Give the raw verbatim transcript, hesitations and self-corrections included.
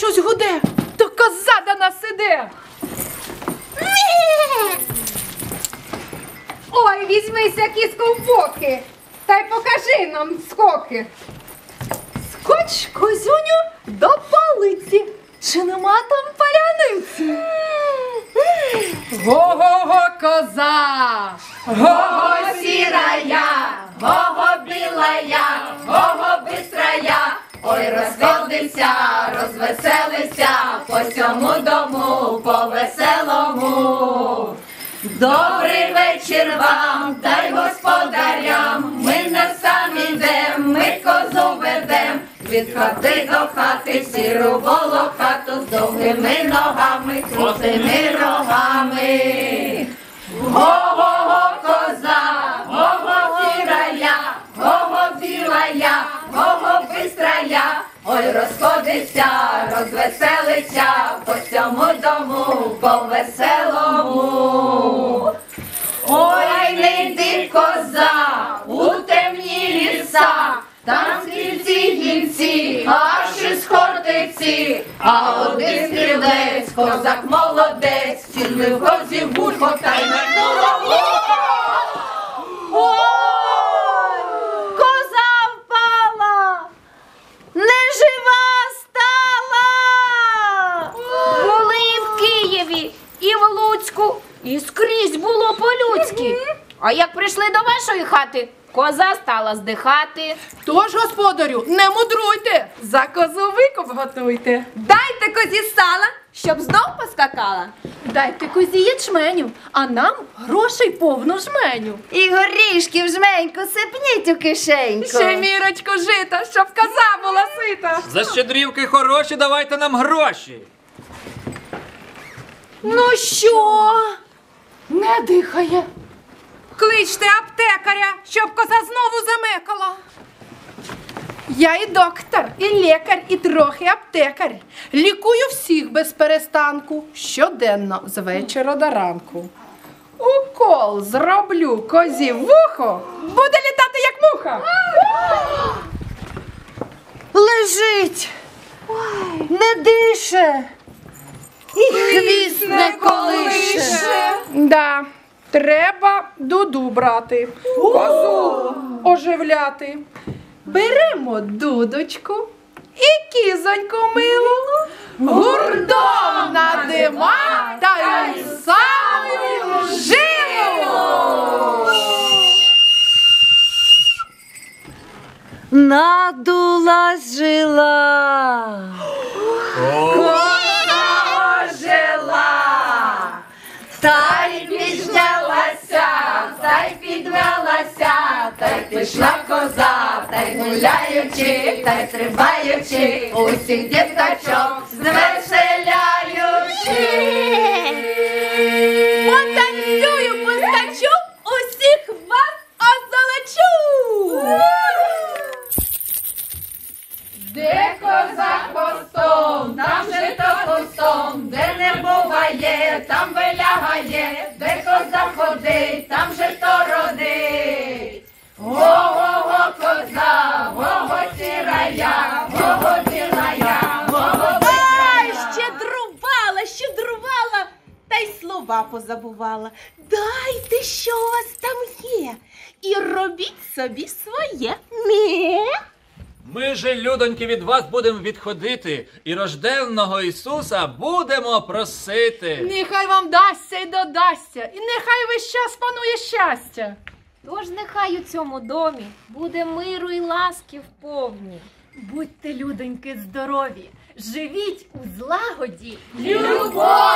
щось гуде, то коза до нас іде. Ой, візьмися, кізко, в боки, та й покажи нам скоки. Скоч, козюню, до палиці. Чи нема там паляниці? Го-го-го, коза! Го-го, сірая, го-го, білая, го-го, бистрая. Ой, розходимся, розвеселися, по сьому дому, по веселому. Добрий вечір вам, та й господарям, ми не самі йдем, ми козу ведем. Від хати до хати, сіру волохату, з довгими ногами, з крутими рогами. Го-го-го, коза, го-го, сірая, го-го, білая, го-го, бистрая. Ой, розходися, розвеселися, по цьому дому, по веселому. Ой, не йди, коза, у темні ліса, там стрільці гінці, аж із хортиці, а один стрілець, козак молодець, цілив козі вухо та й метнуло вухо. Ой, коза впала, нежива стала. Були і в Києві, і в Луцьку, і скрізь було по-людськи. А як прийшли до вашої хати, коза стала здихати. Тож, господарю, не мудруйте, за козу викуп готуйте. Дайте козі сала, щоб знов поскакала. Дайте козі ячменю, а нам грошей повну жменю. І горішків жменьку сипніть у кишеньку. Ще мірочку жита, щоб коза була сита. За щедрівки хороші давайте нам гроші. Ну що? Не дихає. Кличте аптекаря, щоб коза знову замекала. Я і доктор, і лікар, і трохи аптекар. Лікую всіх без перестанку, щоденно, з вечора до ранку. Укол зроблю козі в вухо, буде літати як муха. Лежить, не дише, і хвіст не колише. Да, треба дуду брати, козу оживляти. Беремо дудочку і кізоньку милу, гуртом надима та й самою жилу. Надулась жила. Коза ожила, та й піднялася, та й підвелася, та й пішла коза, та й гуляючи, та й стрибаючи, усіх діточок звеселяючи. Потанцюю, поскачу, усіх вас озолочу. Де коза хвостом, там же то хвостом, де не буває, там вилягає, де коза ходить, там же то родить. Го-го-го, коза, го-го, сірая, го-го, білая, го-го, Ай, бистрая. щедрувала, щедрувала, та й слова позабувала. Дайте, що у вас там є, і робіть собі своє. Мє. Ми же, людоньки, від вас будемо відходити і рожденного Ісуса будемо просити. Нехай вам дасться і додасться, і нехай весь час панує щастя. Тож нехай у цьому домі буде миру і ласки вповні. Будьте, людоньки, здорові, живіть у злагоді. Любов!